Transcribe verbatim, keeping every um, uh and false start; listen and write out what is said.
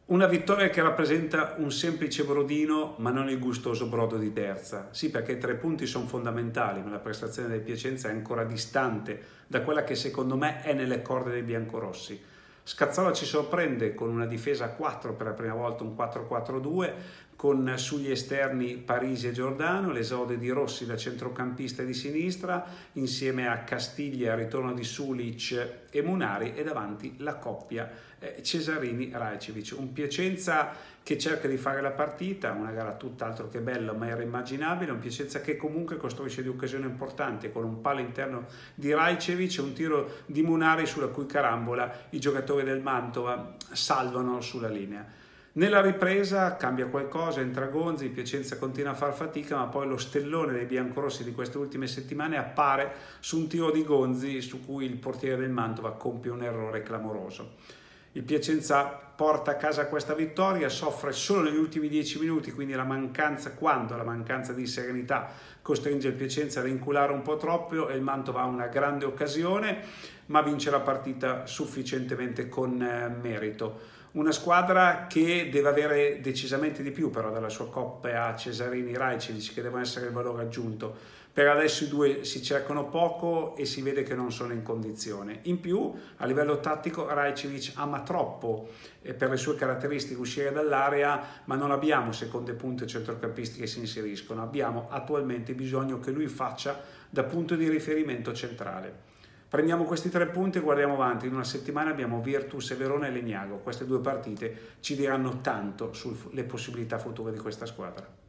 Una vittoria che rappresenta un semplice brodino, ma non il gustoso brodo di terza. Sì, perché i tre punti sono fondamentali, ma la prestazione del Piacenza è ancora distante da quella che secondo me è nelle corde dei biancorossi. Scazzola ci sorprende con una difesa a quattro per la prima volta, un quattro quattro due, con sugli esterni Parisi e Giordano, l'esode di Rossi da centrocampista di sinistra, insieme a Castiglia, il ritorno di Sulic e Munari, e davanti la coppia eh, Cesarini-Rajcevic. Un Piacenza che cerca di fare la partita, una gara tutt'altro che bella, ma era immaginabile, un Piacenza che comunque costruisce di occasioni importanti, con un palo interno di Rajcevic e un tiro di Munari sulla cui carambola i giocatori del Mantova salvano sulla linea. Nella ripresa cambia qualcosa, entra Gonzi, Piacenza continua a far fatica, ma poi lo stellone dei biancorossi di queste ultime settimane appare su un tiro di Gonzi su cui il portiere del Mantova compie un errore clamoroso. Il Piacenza porta a casa questa vittoria, soffre solo negli ultimi dieci minuti, quindi la mancanza, quando la mancanza di serenità costringe il Piacenza ad inculare un po' troppo, e il Mantova ha una grande occasione, ma vince la partita sufficientemente con eh, merito. Una squadra che deve avere decisamente di più però dalla sua coppia Cesarini-Rajcevic, che devono essere il valore aggiunto. Per adesso i due si cercano poco e si vede che non sono in condizione. In più, a livello tattico, Rajcevic ama troppo eh, per le sue caratteristiche uscire dall'area, ma non abbiamo seconde punte centrocampisti che si inseriscono. Abbiamo attualmente bisogno che lui faccia da punto di riferimento centrale. Prendiamo questi tre punti e guardiamo avanti. In una settimana abbiamo Virtus e Verona e Legnago. Queste due partite ci diranno tanto sulle possibilità future di questa squadra.